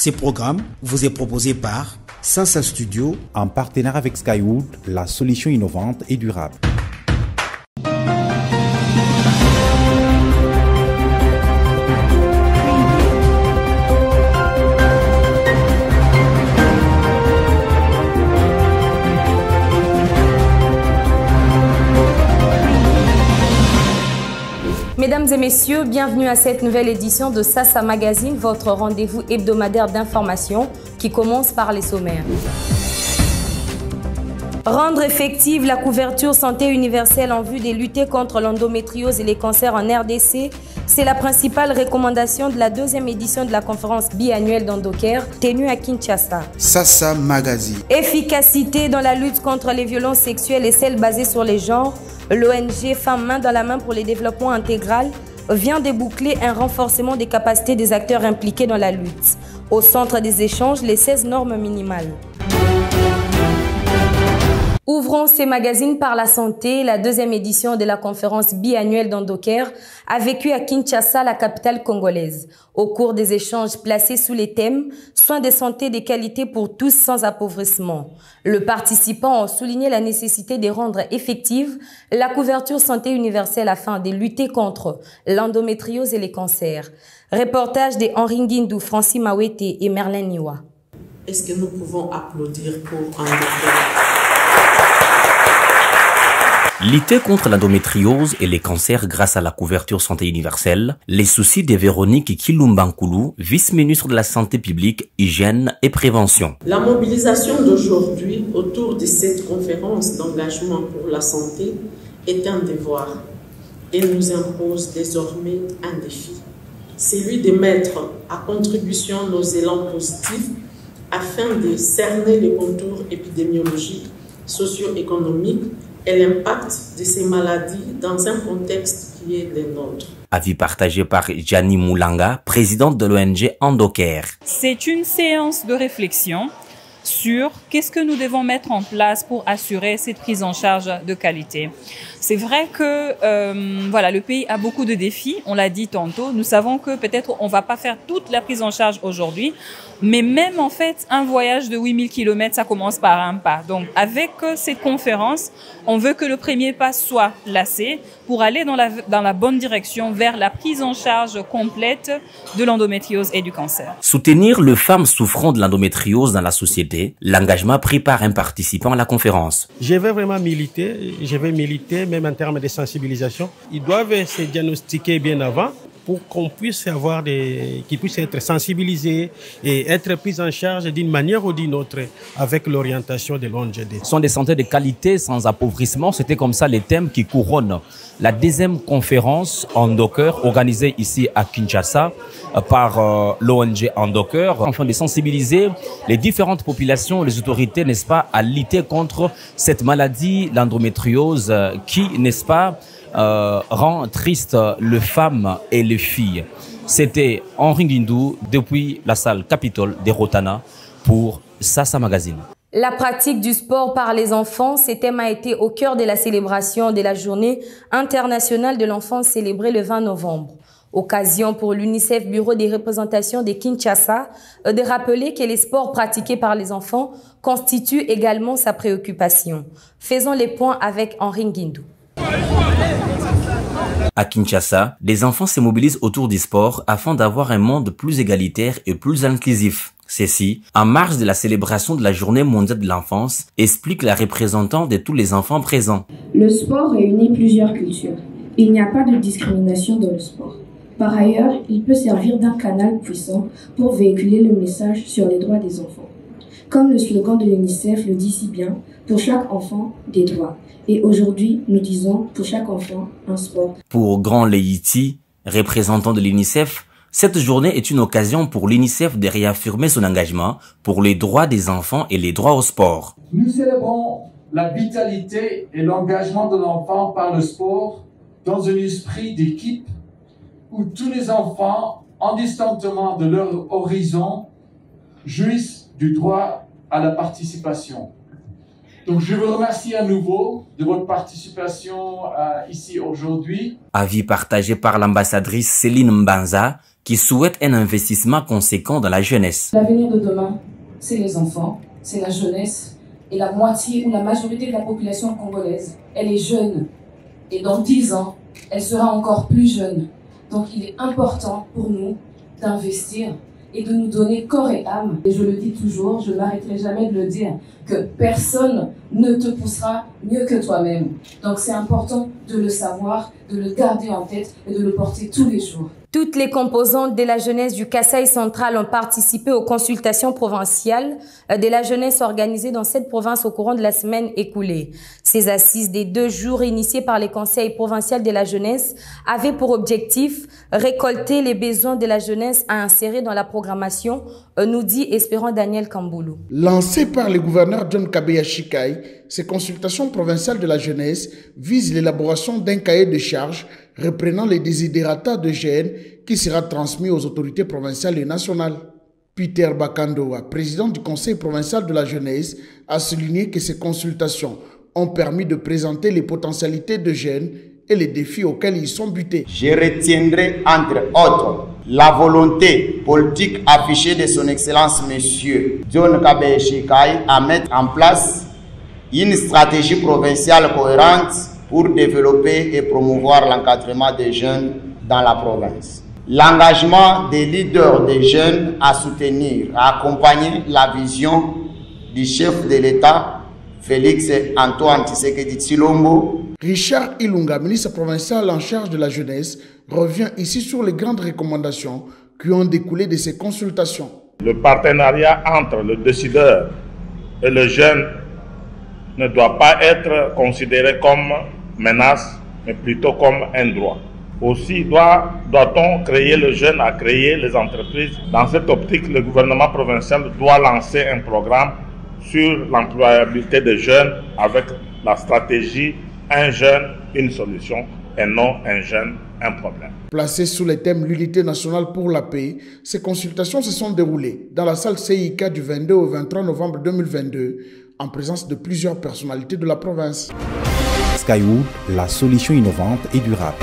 Ce programme vous est proposé par Sansa Studio en partenariat avec Skywood, la solution innovante et durable. Mesdames et messieurs, bienvenue à cette nouvelle édition de Sasa Magazine, votre rendez-vous hebdomadaire d'information qui commence par les sommaires. Rendre effective la couverture santé universelle en vue de lutter contre l'endométriose et les cancers en RDC, c'est la principale recommandation de la deuxième édition de la conférence biannuelle d'Endocare tenue à Kinshasa. Sasa Magazine. Efficacité dans la lutte contre les violences sexuelles et celles basées sur les genres. L'ONG Femmes Main dans la Main pour le développement intégral vient de boucler un renforcement des capacités des acteurs impliqués dans la lutte. Au centre des échanges, les 16 normes minimales. Ouvrons ces magazines par la santé. La deuxième édition de la conférence biannuelle d'Endocare a vécu à Kinshasa, la capitale congolaise. Au cours des échanges placés sous les thèmes « Soins de santé de qualité pour tous sans appauvrissement », le participant a souligné la nécessité de rendre effective la couverture santé universelle afin de lutter contre l'endométriose et les cancers. Reportage de Henri Nguindou, Francis Mawete et Merlin Niwa. Est-ce que nous pouvons applaudir pour Endocare? Lutter contre l'endométriose et les cancers grâce à la couverture santé universelle, les soucis de Véronique Kilumbankoulou, vice-ministre de la Santé publique, Hygiène et Prévention. La mobilisation d'aujourd'hui autour de cette conférence d'engagement pour la santé est un devoir et nous impose désormais un défi. Celui de mettre à contribution nos élans positifs afin de cerner les contours épidémiologiques, socio-économiques et l'impact de ces maladies dans un contexte qui est le nôtre. Avis partagé par Gianni Moulanga, présidente de l'ONG Endocare. C'est une séance de réflexion sur qu'est-ce que nous devons mettre en place pour assurer cette prise en charge de qualité. C'est vrai que voilà, le pays a beaucoup de défis, on l'a dit tantôt. Nous savons que peut-être on va pas faire toute la prise en charge aujourd'hui, mais même en fait, un voyage de 8000 km, ça commence par un pas. Donc avec cette conférence, on veut que le premier pas soit placé pour aller dans la bonne direction vers la prise en charge complète de l'endométriose et du cancer. Soutenir les femmes souffrant de l'endométriose dans la société, l'engagement pris par un participant à la conférence. Je vais vraiment militer, même en termes de sensibilisation. Ils doivent se diagnostiquer bien avant pour qu'on puisse qu'ils puissent être sensibilisés et être pris en charge d'une manière ou d'une autre avec l'orientation de l'ONGD. Soins de santé de qualité sans appauvrissement, c'était comme ça les thèmes qui couronnent la deuxième conférence Endocare organisée ici à Kinshasa par l'ONG Endocare, afin de sensibiliser les différentes populations, les autorités, n'est-ce pas, à lutter contre cette maladie, l'endométriose, qui, n'est-ce pas, rend triste les femmes et les filles. C'était Henri Nguindou depuis la salle Capitole de Rotana pour Sasa Magazine. La pratique du sport par les enfants, ce thème a été au cœur de la célébration de la Journée internationale de l'enfant célébrée le 20 novembre. Occasion pour l'UNICEF Bureau des représentations de Kinshasa de rappeler que les sports pratiqués par les enfants constituent également sa préoccupation. Faisons les points avec Henri Nguindou. À Kinshasa, les enfants se mobilisent autour du sport afin d'avoir un monde plus égalitaire et plus inclusif. Ceci, en marge de la célébration de la Journée mondiale de l'enfance, explique la représentante de tous les enfants présents. Le sport réunit plusieurs cultures. Il n'y a pas de discrimination dans le sport. Par ailleurs, il peut servir d'un canal puissant pour véhiculer le message sur les droits des enfants. Comme le slogan de l'UNICEF le dit si bien, pour chaque enfant, des droits. Et aujourd'hui, nous disons pour chaque enfant, un sport. Pour Grand Leïti, représentant de l'UNICEF, cette journée est une occasion pour l'UNICEF de réaffirmer son engagement pour les droits des enfants et les droits au sport. Nous célébrons la vitalité et l'engagement de l'enfant par le sport dans un esprit d'équipe où tous les enfants, indistinctement de leur horizon, jouissent du droit à la participation. Donc je vous remercie à nouveau de votre participation ici aujourd'hui. Avis partagé par l'ambassadrice Céline Mbanza, qui souhaite un investissement conséquent dans la jeunesse. L'avenir de demain, c'est les enfants, c'est la jeunesse. Et la moitié ou la majorité de la population congolaise, elle est jeune. Et dans 10 ans, elle sera encore plus jeune. Donc il est important pour nous d'investir et de nous donner corps et âme. Et je le dis toujours, je ne m'arrêterai jamais de le dire, que personne ne te poussera mieux que toi-même. Donc c'est important de le savoir, de le garder en tête et de le porter tous les jours. Toutes les composantes de la jeunesse du Kasaï central ont participé aux consultations provinciales de la jeunesse organisées dans cette province au courant de la semaine écoulée. Ces assises des 2 jours initiées par les conseils provinciaux de la jeunesse avaient pour objectif récolter les besoins de la jeunesse à insérer dans la programmation, nous dit Espérant Daniel Kamboulou. Lancé par le gouverneur John Kabeya Chikai, ces consultations provinciales de la jeunesse visent l'élaboration d'un cahier de charges reprenant les désidérata de jeunes qui sera transmis aux autorités provinciales et nationales. Peter Bakandoa, président du conseil provincial de la jeunesse, a souligné que ces consultations ont permis de présenter les potentialités de jeunes et les défis auxquels ils sont butés. Je retiendrai entre autres la volonté politique affichée de son Excellence Monsieur John Kabeya Chikai à mettre en place une stratégie provinciale cohérente pour développer et promouvoir l'encadrement des jeunes dans la province. L'engagement des leaders des jeunes à soutenir, à accompagner la vision du chef de l'État, Félix Antoine Tshisekedi Tshilombo. Richard Ilunga, ministre provincial en charge de la jeunesse, revient ici sur les grandes recommandations qui ont découlé de ces consultations. Le partenariat entre le décideur et le jeune ne doit pas être considéré comme menace, mais plutôt comme un droit. Aussi, doit-on créer le jeune à créer les entreprises. Dans cette optique, le gouvernement provincial doit lancer un programme sur l'employabilité des jeunes avec la stratégie « un jeune, une solution » et non « un jeune, un problème ». Placées sous le thème « L'unité nationale pour la paix », ces consultations se sont déroulées dans la salle CIK du 22 au 23 novembre 2022 en présence de plusieurs personnalités de la province. Skywood, la solution innovante et durable.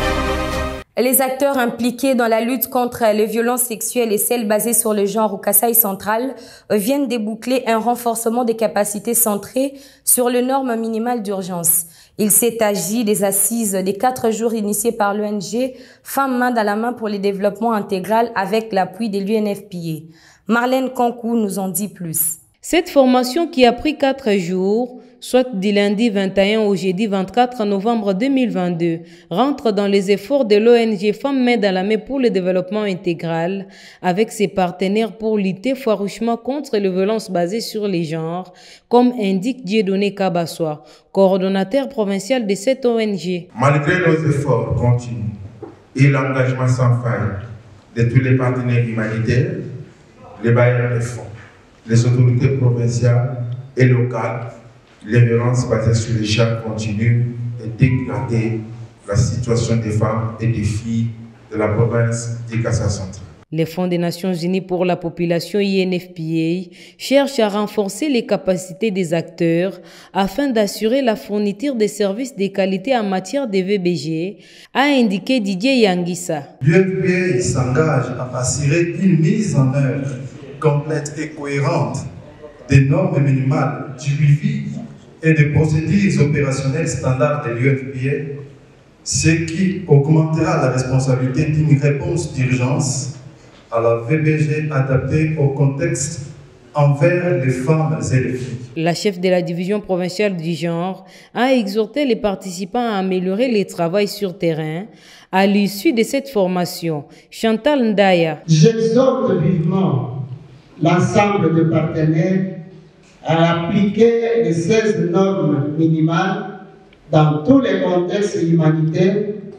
Les acteurs impliqués dans la lutte contre les violences sexuelles et celles basées sur le genre au Kasaï central viennent déboucler un renforcement des capacités centrées sur les normes minimales d'urgence. Il s'est agi des assises des 4 jours initiées par l'ONG Femmes main dans la main pour le développement intégral avec l'appui de l'UNFPA. Marlène Kankou nous en dit plus. Cette formation qui a pris 4 jours, soit du lundi 21 au jeudi 24 novembre 2022, rentre dans les efforts de l'ONG Femmes main dans la main pour le développement intégral avec ses partenaires pour lutter farouchement contre les violences basées sur les genres, comme indique Dieudonné Kabassoa, coordonnateur provincial de cette ONG. Malgré nos efforts continus et l'engagement sans faille de tous les partenaires humanitaires, les bailleurs de fonds, les autorités provinciales et locales, les violences basées sur les genres continuent de dégrader la situation des femmes et des filles de la province du Kasaï central. Les Fonds des Nations Unies pour la population UNFPA cherchent à renforcer les capacités des acteurs afin d'assurer la fourniture des services de qualité en matière de VBG, a indiqué Didier Yangissa. L'UNFPA s'engage à assurer une mise en œuvre complète et cohérente des normes minimales du suivi et des procédures opérationnelles standards de l'UNFPA, ce qui augmentera la responsabilité d'une réponse d'urgence à la VBG adaptée au contexte envers les femmes et les filles. La chef de la division provinciale du genre a exhorté les participants à améliorer le travail sur terrain à l'issue de cette formation. Chantal Ndaya. J'exhorte vivement l'ensemble des partenaires à appliquer les 16 normes minimales dans tous les contextes humanitaires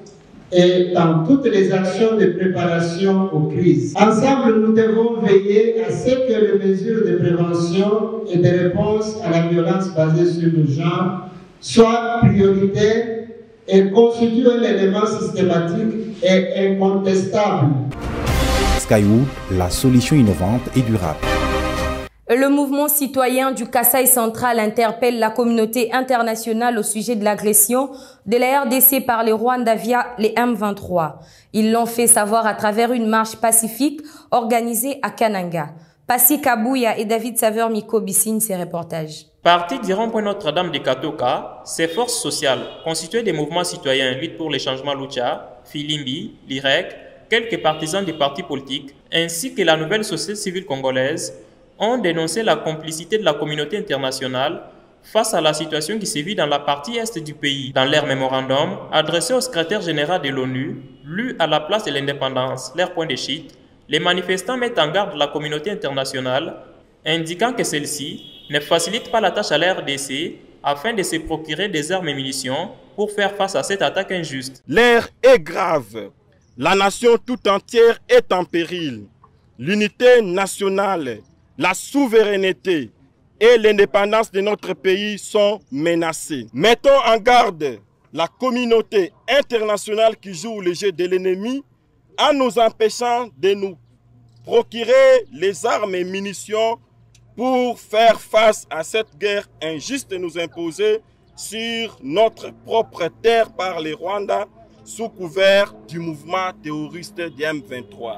et dans toutes les actions de préparation aux crises. Ensemble, nous devons veiller à ce que les mesures de prévention et de réponse à la violence basée sur le genre soient prioritaires et constituent un élément systématique et incontestable. Skywood, la solution innovante et durable. Le mouvement citoyen du Kasaï central interpelle la communauté internationale au sujet de l'agression de la RDC par les Rwandais via les M23. Ils l'ont fait savoir à travers une marche pacifique organisée à Kananga. Passi Kabouya et David Saveur-Miko signent ces reportages. Parti du rond-point Notre-Dame de Katoka, ces forces sociales, constituées des mouvements citoyens Lutte pour les changements Lucha, Filimbi, l'IREC, quelques partisans des partis politiques, ainsi que la nouvelle société civile congolaise, ont dénoncé la complicité de la communauté internationale face à la situation qui sévit dans la partie est du pays. Dans leur mémorandum, adressé au secrétaire général de l'ONU, lu à la place de l'indépendance, leur point de chute, les manifestants mettent en garde la communauté internationale, indiquant que celle-ci ne facilite pas la tâche à la RDC afin de se procurer des armes et munitions pour faire face à cette attaque injuste. L'ère est grave. La nation tout entière est en péril. L'unité nationale, la souveraineté et l'indépendance de notre pays sont menacées. Mettons en garde la communauté internationale qui joue le jeu de l'ennemi en nous empêchant de nous procurer les armes et munitions pour faire face à cette guerre injuste nous imposée sur notre propre terre par les Rwandais sous couvert du mouvement terroriste du M23.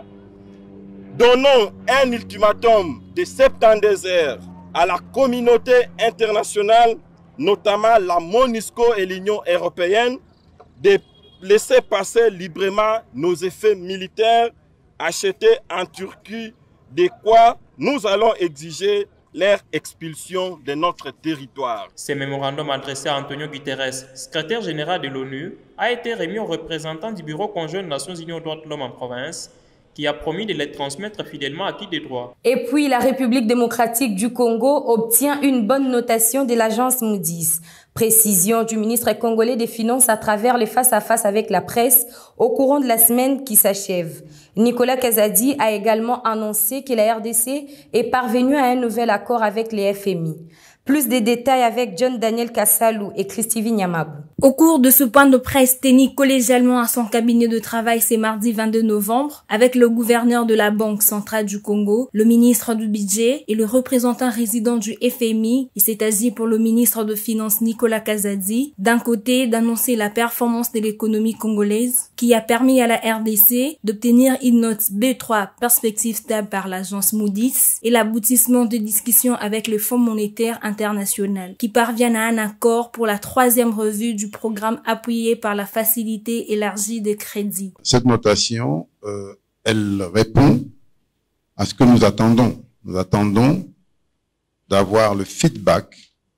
Donnons un ultimatum de 72 heures à la communauté internationale, notamment la MONUSCO et l'Union européenne, de laisser passer librement nos effets militaires achetés en Turquie, de quoi nous allons exiger leur expulsion de notre territoire. Ce mémorandum adressé à Antonio Guterres, secrétaire général de l'ONU, a été remis aux représentants du Bureau conjoint des Nations Unies aux droits de l'homme en province, qui a promis de les transmettre fidèlement à qui des droits. Et puis, la République démocratique du Congo obtient une bonne notation de l'agence Moody's. Précision du ministre congolais des Finances à travers les face-à-face avec la presse au courant de la semaine qui s'achève. Nicolas Kazadi a également annoncé que la RDC est parvenue à un nouvel accord avec les FMI. Plus de détails avec John Daniel Kassalou et Christivie Nyamabou. Au cours de ce point de presse tenu collégialement à son cabinet de travail ce mardi 22 novembre, avec le gouverneur de la Banque centrale du Congo, le ministre du Budget et le représentant résident du FMI, il s'est agi pour le ministre de Finances Nicolas Kazadi, d'un côté d'annoncer la performance de l'économie congolaise, qui a permis à la RDC d'obtenir une note B3 perspective stable par l'agence Moody's et l'aboutissement de discussions avec le Fonds monétaire international, qui parviennent à un accord pour la 3e revue du programme appuyé par la facilité élargie de crédit. Cette notation, elle répond à ce que nous attendons. Nous attendons d'avoir le feedback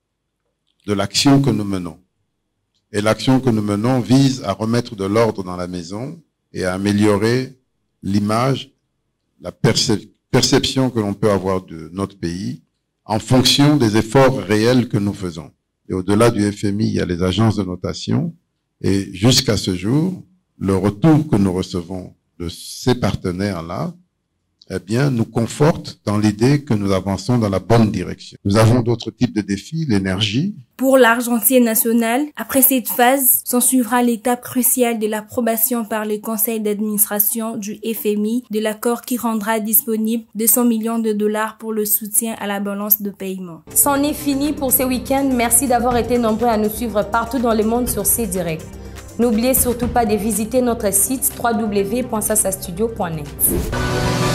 de l'action que nous menons. Et l'action que nous menons vise à remettre de l'ordre dans la maison et à améliorer l'image, la perception que l'on peut avoir de notre pays en fonction des efforts réels que nous faisons. Et au-delà du FMI, il y a les agences de notation. Et jusqu'à ce jour, le retour que nous recevons de ces partenaires-là, eh bien, nous conforte dans l'idée que nous avançons dans la bonne direction. Nous avons d'autres types de défis, l'énergie. Pour l'Argentine nationale, après cette phase, s'en suivra l'étape cruciale de l'approbation par le conseil d'administration du FMI de l'accord qui rendra disponible 200 millions de dollars pour le soutien à la balance de paiement. C'en est fini pour ce week-end. Merci d'avoir été nombreux à nous suivre partout dans le monde sur C-Direct. N'oubliez surtout pas de visiter notre site www.sasastudio.net.